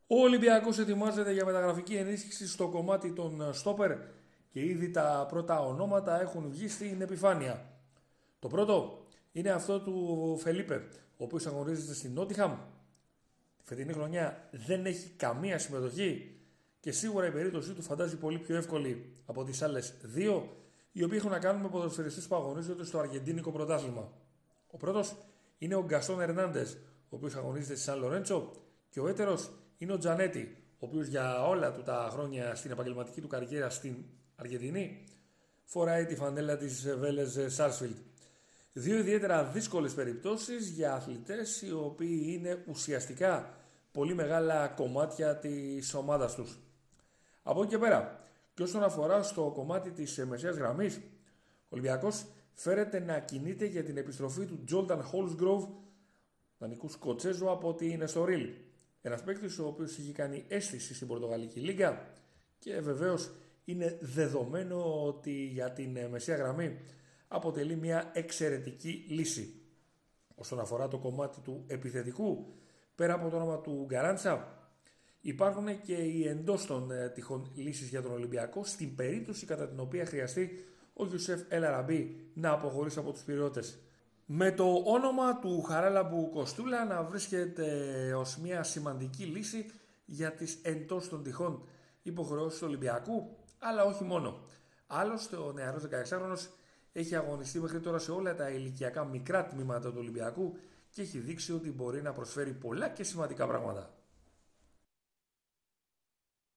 Ο Ολυμπιακός ετοιμάζεται για μεταγραφική ενίσχυση στο κομμάτι των στόπερ και ήδη τα πρώτα ονόματα έχουν βγει στην επιφάνεια. Το πρώτο είναι αυτό του Φελίπε, ο οποίος αγωνίζεται στην Νότιχαμ. Τη φετινή χρονιά δεν έχει καμία συμμετοχή και σίγουρα η περίπτωσή του φαντάζει πολύ πιο εύκολη από τις άλλες δύο, οι οποίοι έχουν να κάνουν με ποδοσφαιριστές που αγωνίζονται στο αργεντίνικο πρωτάθλημα. Ο πρώτος είναι ο Γκαστόν Ερνάντες, ο οποίος αγωνίζεται στη Σαν Λορέντσο, και ο έτερος είναι ο Τζανέτη, ο οποίος για όλα του τα χρόνια στην επαγγελματική του καριέρα στην Αργεντινή φοράει τη φανέλα της Βέλες Σάρσφιλντ. Δύο ιδιαίτερα δύσκολες περιπτώσεις για αθλητές οι οποίοι είναι ουσιαστικά πολύ μεγάλα κομμάτια της ομάδας τους. Από εκεί και πέρα, και όσον αφορά στο κομμάτι της μεσαίας γραμμής, ο Ολυμπιακός φέρεται να κινείται για την επιστροφή του Τζόλταν Χόλσγκροβ, δανεικού Σκοτσέζου από την Εστορίλ. Ένας παίκτης ο οποίος έχει κάνει αίσθηση στην Πορτογαλική Λίγκα και βεβαίως είναι δεδομένο ότι για την μεσαία γραμμή αποτελεί μια εξαιρετική λύση. Όσον αφορά το κομμάτι του επιθετικού, πέρα από το όνομα του Γκαράντσα, υπάρχουν και οι εντός των τυχών λύσεις για τον Ολυμπιακό στην περίπτωση κατά την οποία χρειαστεί ο Γιουσέφ Ελαραμπή να αποχωρήσει από τους Πειριώτες. Με το όνομα του Χαράλαμπου Κοστούλα να βρίσκεται ως μια σημαντική λύση για τις εντός των τυχών υποχρεώσεις του Ολυμπιακού, αλλά όχι μόνο. Άλλωστε ο νεαρός 16χρονος έχει αγωνιστεί μέχρι τώρα σε όλα τα ηλικιακά μικρά τμήματα του Ολυμπιακού και έχει δείξει ότι μπορεί να προσφέρει πολλά και σημαντικά πράγματα.